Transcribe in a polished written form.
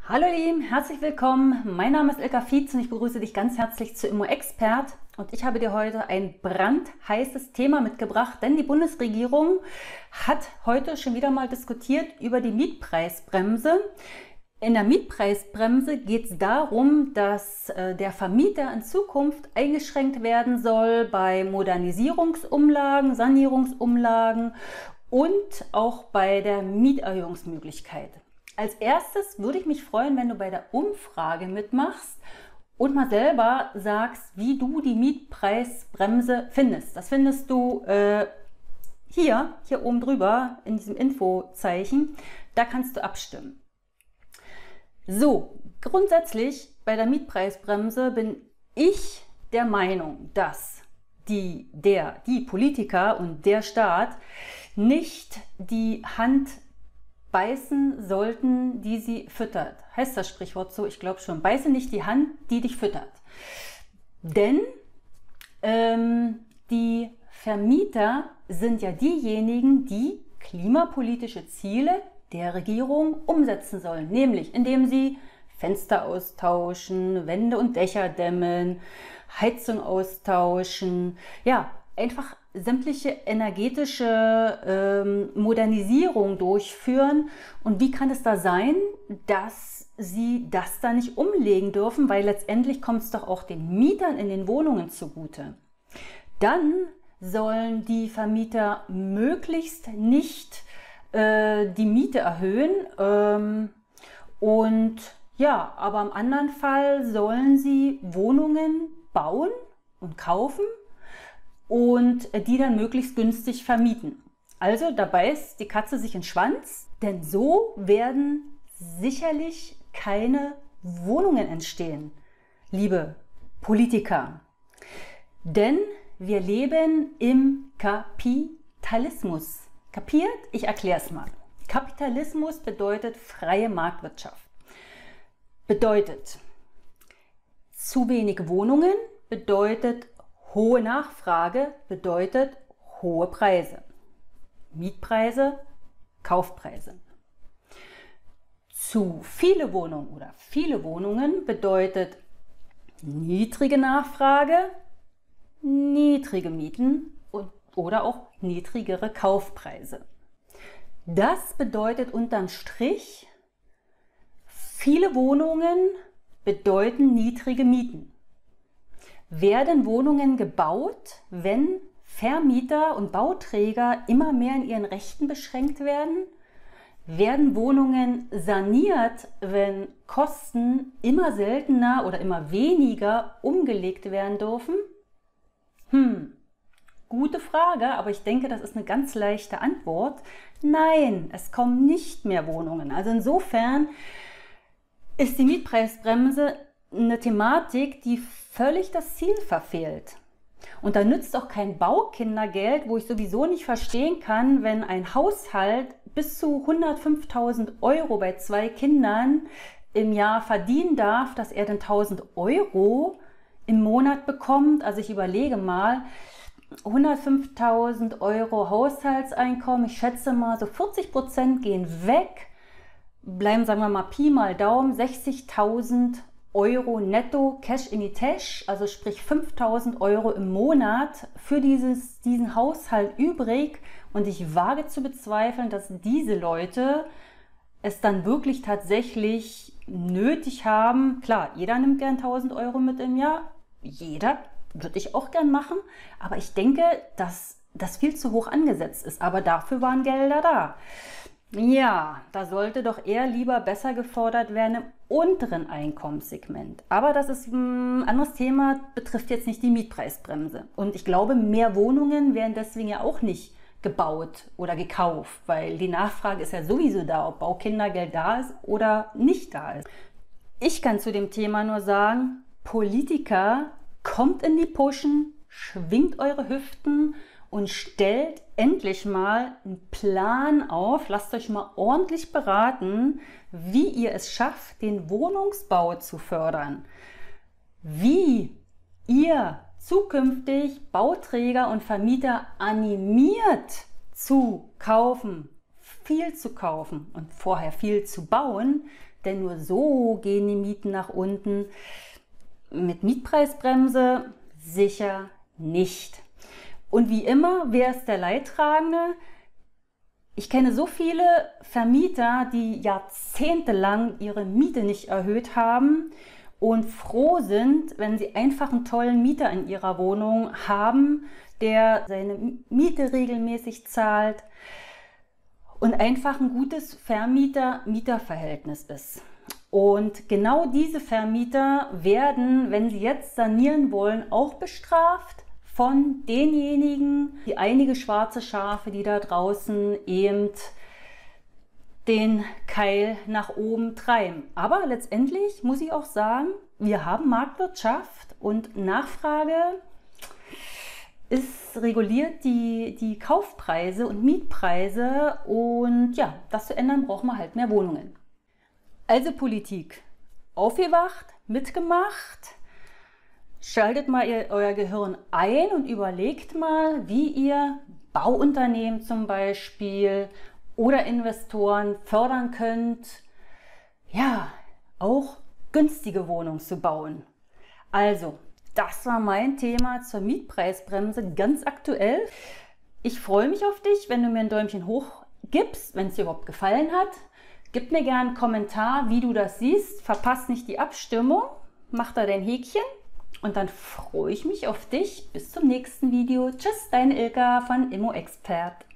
Hallo ihr Lieben, herzlich willkommen. Mein Name ist Ilka Fietz und ich begrüße dich ganz herzlich zu Immo-Expert. Und ich habe dir heute ein brandheißes Thema mitgebracht, denn die Bundesregierung hat heute schon wieder mal diskutiert über die Mietpreisbremse. In der Mietpreisbremse geht es darum, dass der Vermieter in Zukunft eingeschränkt werden soll bei Modernisierungsumlagen, Sanierungsumlagen und auch bei der Mieterhöhungsmöglichkeit. Als erstes würde ich mich freuen, wenn du bei der Umfrage mitmachst und mal selber sagst, wie du die Mietpreisbremse findest. Das findest du hier oben drüber in diesem Infozeichen. Da kannst du abstimmen. So, grundsätzlich bei der Mietpreisbremse bin ich der Meinung, dass die Politiker und der Staat nicht die Hand beißen sollten, die sie füttert. Heißt das Sprichwort so? Ich glaube schon. Beiße nicht die Hand, die dich füttert. Denn die Vermieter sind ja diejenigen, die klimapolitische Ziele der Regierung umsetzen sollen. Nämlich indem sie Fenster austauschen, Wände und Dächer dämmen, Heizung austauschen, ja, einfach sämtliche energetische Modernisierung durchführen. Und wie kann es da sein, dass sie das da nicht umlegen dürfen? Weil letztendlich kommt es doch auch den Mietern in den Wohnungen zugute. Dann sollen die Vermieter möglichst nicht die Miete erhöhen. Und ja, aber im anderen Fall sollen sie Wohnungen bauen und kaufen und die dann möglichst günstig vermieten. Also da beißt die Katze sich in den Schwanz, denn so werden sicherlich keine Wohnungen entstehen, liebe Politiker. Denn wir leben im Kapitalismus. Kapiert? Ich erkläre es mal. Kapitalismus bedeutet freie Marktwirtschaft. Bedeutet, zu wenig Wohnungen bedeutet hohe Nachfrage, bedeutet hohe Preise. Mietpreise, Kaufpreise. Zu viele Wohnungen oder viele Wohnungen bedeutet niedrige Nachfrage, niedrige Mieten oder auch niedrigere Kaufpreise. Das bedeutet unterm Strich, viele Wohnungen bedeuten niedrige Mieten. Werden Wohnungen gebaut, wenn Vermieter und Bauträger immer mehr in ihren Rechten beschränkt werden? Werden Wohnungen saniert, wenn Kosten immer seltener oder immer weniger umgelegt werden dürfen? Gute Frage, aber ich denke, das ist eine ganz leichte Antwort. Nein, es kommen nicht mehr Wohnungen. Also insofern ist die Mietpreisbremse eine Thematik, die völlig das Ziel verfehlt. Und da nützt auch kein Baukindergeld, wo ich sowieso nicht verstehen kann, wenn ein Haushalt bis zu 105.000 Euro bei 2 Kindern im Jahr verdienen darf, dass er dann 1.000 Euro im Monat bekommt. Also ich überlege mal, 105.000 Euro Haushaltseinkommen, ich schätze mal so 40% gehen weg, bleiben, sagen wir mal Pi mal Daumen, 60.000 Euro netto Cash in die Tasche, also sprich 5.000 Euro im Monat für diesen Haushalt übrig. Und ich wage zu bezweifeln, dass diese Leute es dann wirklich tatsächlich nötig haben. Klar, jeder nimmt gern 1.000 Euro mit im Jahr, jeder, würde ich auch gern machen, aber ich denke, dass das viel zu hoch angesetzt ist. Aber dafür waren Gelder da. Ja, da sollte doch eher lieber besser gefordert werden im unteren Einkommenssegment. Aber das ist ein anderes Thema, betrifft jetzt nicht die Mietpreisbremse. Und ich glaube, mehr Wohnungen werden deswegen ja auch nicht gebaut oder gekauft, weil die Nachfrage ist ja sowieso da, ob Baukindergeld da ist oder nicht da ist. Ich kann zu dem Thema nur sagen, Politiker, kommt in die Puschen, schwingt eure Hüften und stellt endlich mal einen Plan auf, lasst euch mal ordentlich beraten, wie ihr es schafft, den Wohnungsbau zu fördern. Wie ihr zukünftig Bauträger und Vermieter animiert zu kaufen, viel zu kaufen und vorher viel zu bauen, denn nur so gehen die Mieten nach unten. Mit Mietpreisbremse sicher nicht. Und wie immer, wer ist der Leidtragende? Ich kenne so viele Vermieter, die jahrzehntelang ihre Miete nicht erhöht haben und froh sind, wenn sie einfach einen tollen Mieter in ihrer Wohnung haben, der seine Miete regelmäßig zahlt und einfach ein gutes Vermieter-Mieter-Verhältnis ist. Und genau diese Vermieter werden, wenn sie jetzt sanieren wollen, auch bestraft von denjenigen, die einige schwarze Schafe, die da draußen eben den Keil nach oben treiben. Aber letztendlich muss ich auch sagen, wir haben Marktwirtschaft und Nachfrage reguliert die Kaufpreise und Mietpreise und ja, das zu ändern, brauchen wir halt mehr Wohnungen. Also Politik, aufgewacht, mitgemacht, schaltet mal euer Gehirn ein und überlegt mal, wie ihr Bauunternehmen zum Beispiel oder Investoren fördern könnt, ja, auch günstige Wohnungen zu bauen. Also, das war mein Thema zur Mietpreisbremse, ganz aktuell. Ich freue mich auf dich, wenn du mir ein Däumchen hoch gibst, wenn es dir überhaupt gefallen hat. Gib mir gerne einen Kommentar, wie du das siehst. Verpasst nicht die Abstimmung. Mach da dein Häkchen. Und dann freue ich mich auf dich. Bis zum nächsten Video. Tschüss, deine Ilka von Immo Expert.